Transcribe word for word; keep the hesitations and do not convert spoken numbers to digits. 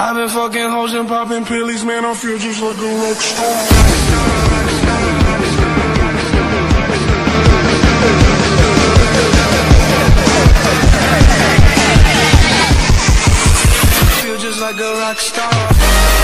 I've been fucking hoes and popping pillies, man, I feel just like a rock star. Feel just like a rock star.